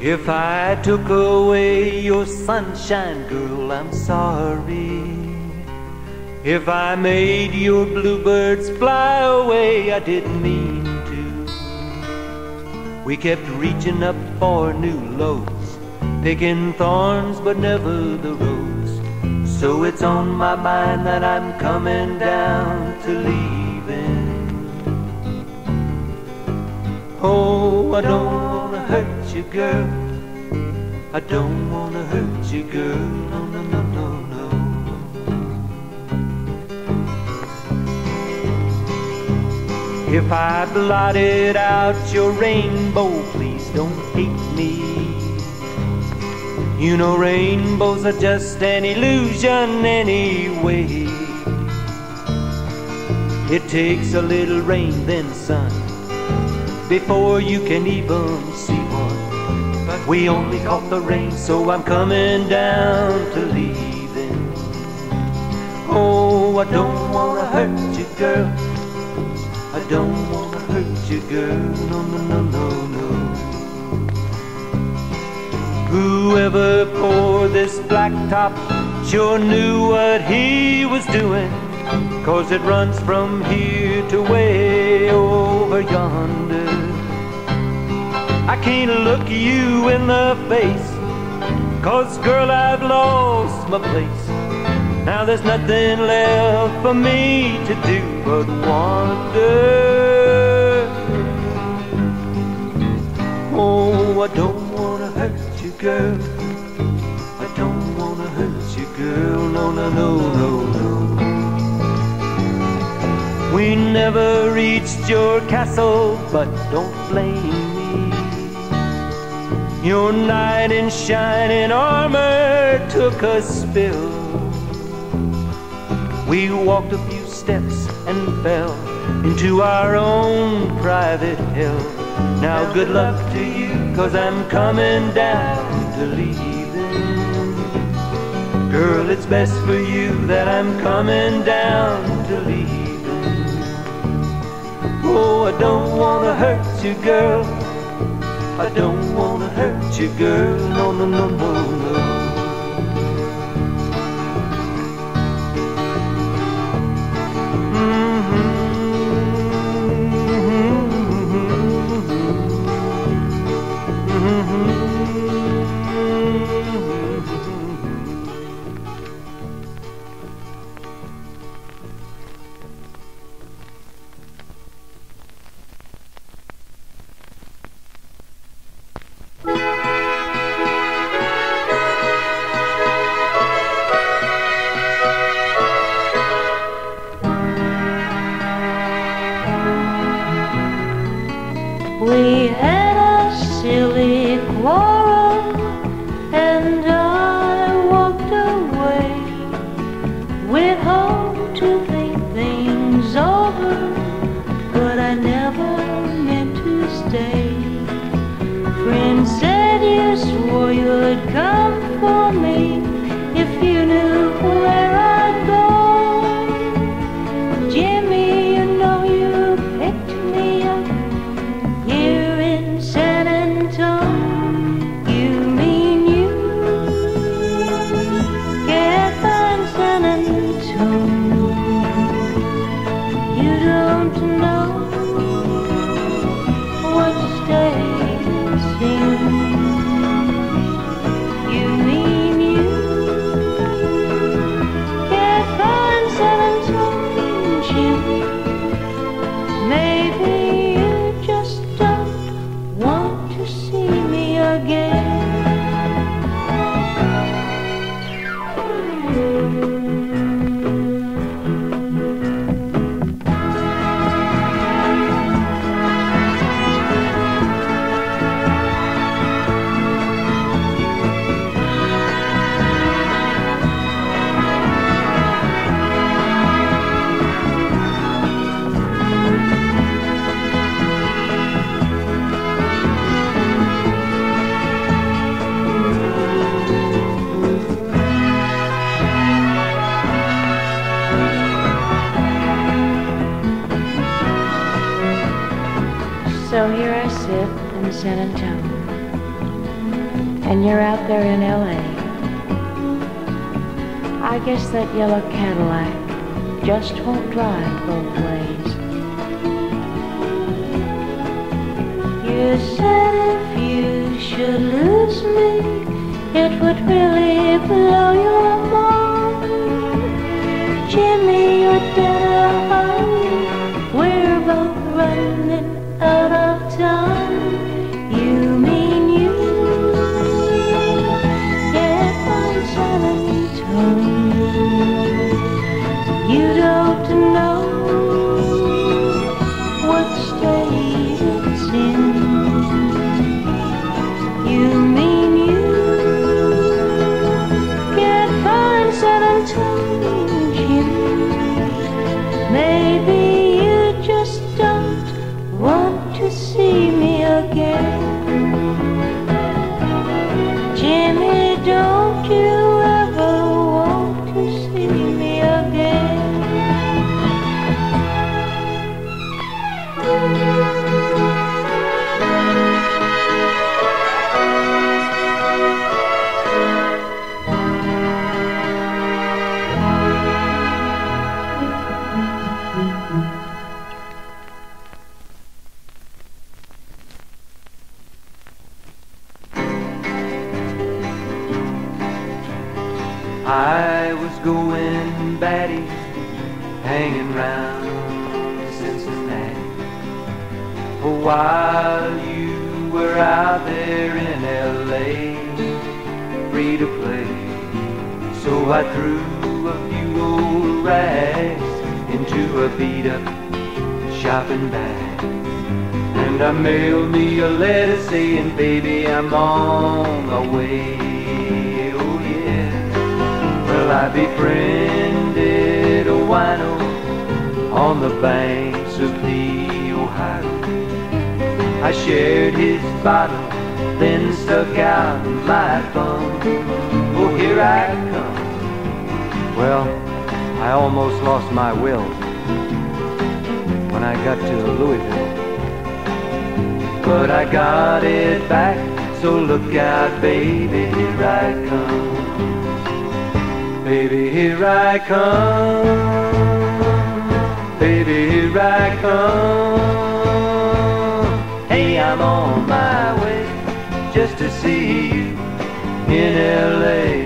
If I took away your sunshine, girl, I'm sorry. If I made your bluebirds fly away, I didn't mean to. We kept reaching up for new lows, picking thorns but never the rose. So it's on my mind that I'm coming down to leaving. Oh, I don't wanna hurt you, girl. I don't wanna hurt you, girl. No, no, no, no, no. If I blotted out your rainbow, please don't hate me. You know rainbows are just an illusion anyway. It takes a little rain, then sun, before you can even see one. But we only caught the rain, so I'm coming down to leaving. Oh, I don't wanna hurt you, girl. I don't wanna hurt you, girl. No, no, no, no, no. Whoever poured this blacktop sure knew what he was doing, 'cause it runs from here to way over yonder. I can't look you in the face, 'cause girl, I've lost my place. Now there's nothing left for me to do but wander. Oh, I don't wanna hurt you, girl. I don't wanna hurt you, girl. No, no, no, no, no. We never reached your castle, but don't blame me. Your knight in shining armor took a spill. We walked a few steps and fell into our own private hell. Now good luck to you, 'cause I'm coming down to leaving. Girl, it's best for you that I'm coming down to leaving. Oh, I don't wanna hurt you, girl. I don't wanna hurt you, girl. No, no, no, no, no. We had a silly quarrel and I walked away. Went home to think things over, but I never meant to stay. Friends said you swore you'd come for me if you knew where I'd go. Jimmy, you know you picked me up here in San Antonio. You mean you can't find San Antonio. You don't know what stays in. You mean you can't find San Antonio, Jimmy. Maybe you just don't want to see me again. So here I sit in San Antonio, and you're out there in LA. I guess that yellow Cadillac just won't drive both ways. You said if you should lose me, it would really blow your mind. Jimmy, you're dead alone. We're both running out of time. You mean you can't find San Antonio. You don't know what state it's in. You mean you can't find San Antonio, Jimmy. Maybe you just don't want to see me again. Jimmy, don't you ever want to see me again. I was going batty, hanging round Cincinnati, while you were out there in LA, free to play. So I threw a few old rags into a beat-up shopping bag, and I mailed me a letter saying, baby, I'm on my way. Oh yeah. Well, I befriended a wino on the banks of the Ohio. I shared his bottle, then stuck out my thumb. Oh, here I come. Well, I almost lost my will when I got to Louisville, but I got it back, so look out, baby, here I come. Baby, here I come. Baby, here I come. Hey, I'm on my way just to see you in LA.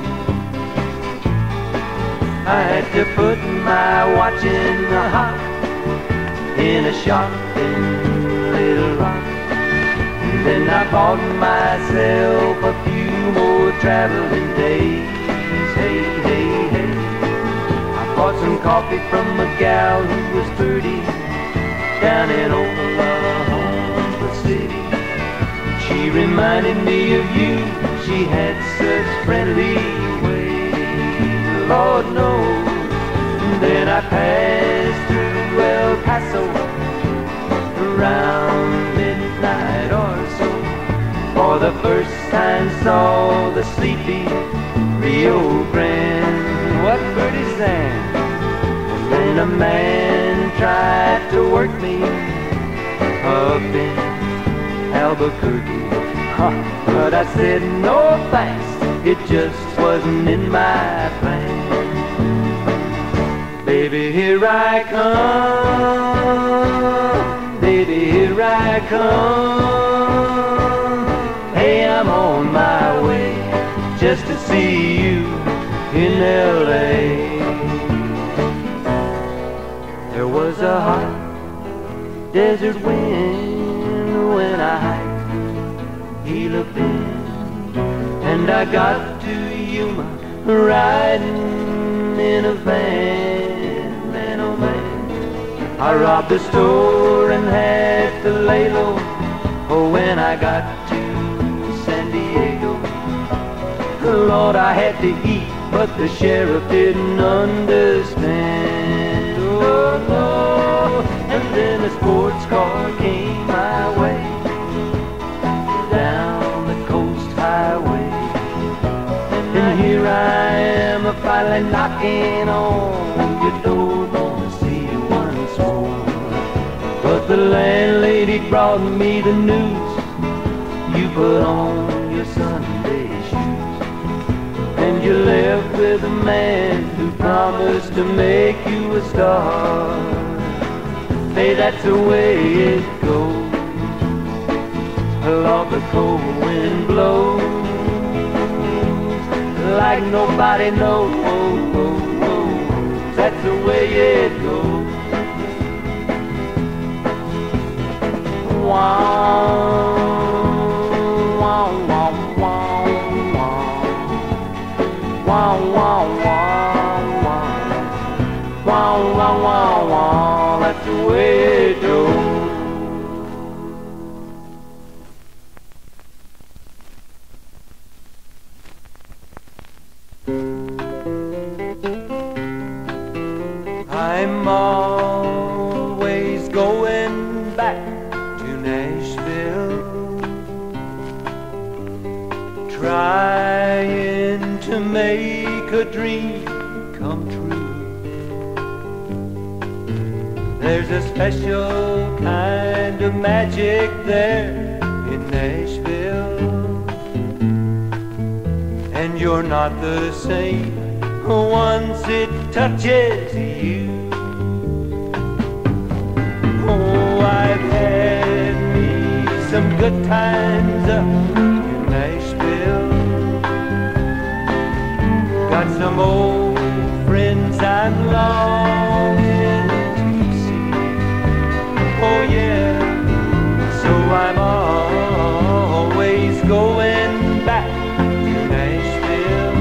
I had to put my watch in the hop in a shop in Little Rock. And then I bought myself a few more traveling days. Hey, hey, hey. I bought some coffee from a gal who was pretty down in Oklahoma City. She reminded me of you. She had such friendly ways, Lord knows. And then I passed through El Paso around midnight or so. For the first time saw the sleepy Rio Grande. What pretty sand. And then a man tried to work me up in Albuquerque. But I said no thanks, it just wasn't in my plan. Baby, here I come. Baby, here I come. Hey, I'm on my way just to see you in LA. There was a hot desert wind when I hiked Gila Bend, and I got to Yuma riding in a van. Man, oh man, I robbed the store and had to lay low. Oh, when I got to San Diego, Lord, I had to eat, but the sheriff didn't understand. Oh, no. And then a sports car came my way down the coast highway. And here I am, finally knocking on your door, gonna see you once more. But the landlady brought me the news. You put on your Sunday shoes. And you left with a man who promised to make you a star. Hey, that's the way it goes. Lord, the cold wind blows like nobody knows. That's the way it goes. Wow. Wow, wow, wow, wow. Wow, wow, wow, wow. That's the way it goes. I'm always going back to Nashville, trying to make a dream come true. There's a special kind of magic there in Nashville, and you're not the same once it touches you. Oh, I've had me some good times up in Nashville. Got some old friends I'm longing to see. Oh yeah, so I'm always going back to Nashville.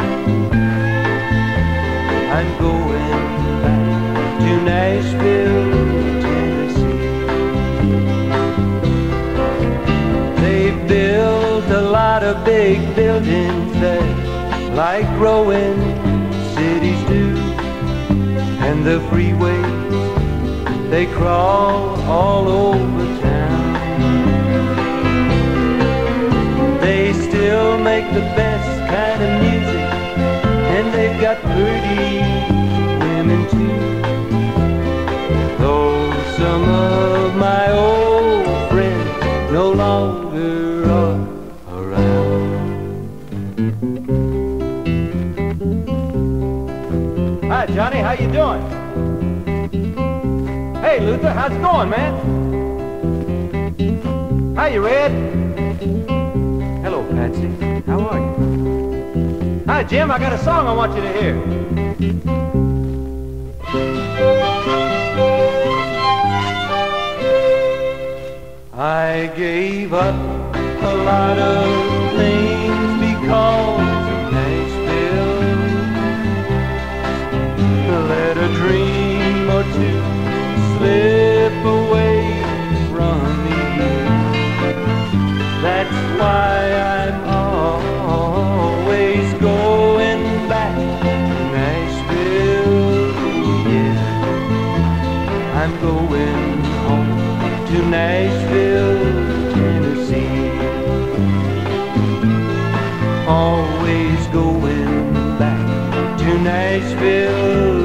I'm going back to Nashville, Tennessee. They've built a lot of big buildings there, like growing cities do, and the freeways, they crawl all over town. They still make the best kind of music, and they've got pretty women too. Though some of my old friends no longer are around. Hi, Johnny, how you doing? Hey, Luther, how's it going, man? Hi, Red. Hello, Patsy. How are you? Hi, Jim, I got a song I want you to hear. I gave up a lot of things because of Nashville. Let a dream or two slip away from me. That's why I'm always going back to Nashville. Yeah, I'm going home to Nashville, Tennessee. Always going back to Nashville,